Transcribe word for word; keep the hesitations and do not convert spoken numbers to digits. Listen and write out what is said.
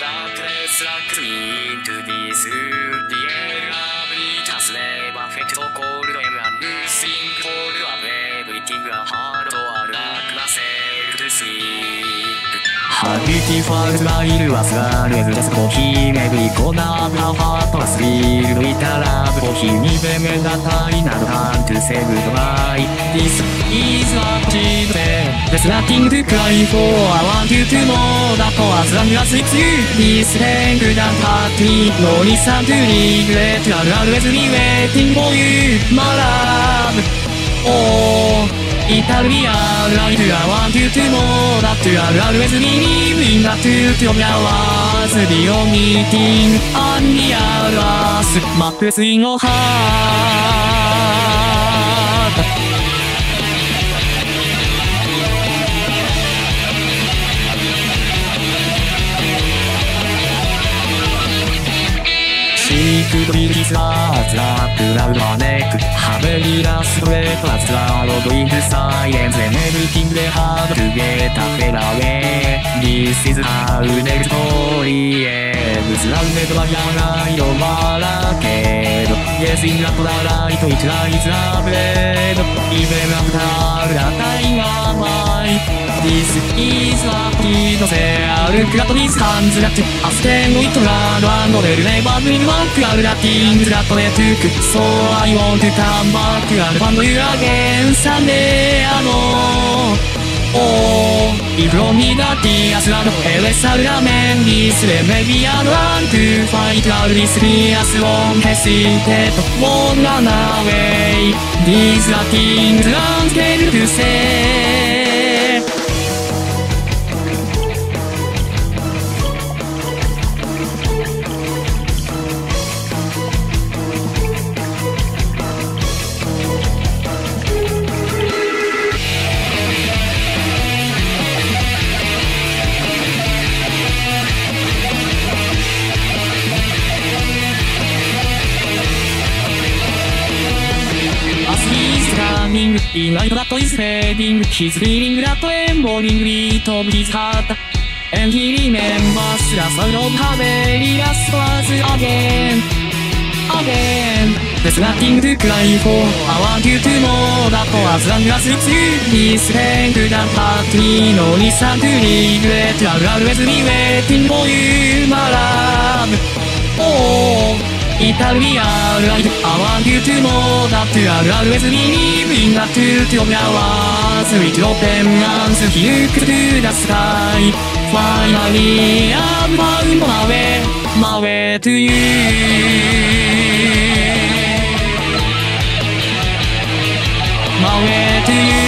Reckless like me to this The air of it has never perfect cold and losing hold of everything a heart or like myself to see Beautiful smile was always for him Every corner of her heart was filled with a love for him Even when the time had come to say goodbye This is what she said There's nothing to cry for I want you to know that for as long as it's you This thing couldn't hurt me No reason to regret I'll always be waiting for you My love Oh It'll be alright, I want you to know that I'll always believe in the truth of your words The only thing on the earth matters in your heart She could be his heart, the cloud her neck Her very last breath was swallowed into silence And everything they had to get fell away This is how their story ends Surrounded by an eye ofけど Guessing at the light it lies the bed Even after the time of mine This is what he does Look at his hands that are stained with blood And they'll never bring back all the things that they took So I want to come back and find you again someday I know Oh, if only the tears and erase all the memories Then maybe I'd want to fight all these fears Won't hesitate, won't run away These are things I'm scared to say In light that is fading, he's feeling that trembling beat of his heart And he remembers the sound of her very last words again Again There's nothing to cry for I want you to know that for as long as it's you This pain couldn't hurt me No reason to regret I'll always be waiting for you, my love Oh It'll be alright, I want you to know that I'll always believe in the truth of your words With open arms, look to the sky Finally, I've found my way, my way to you My way to you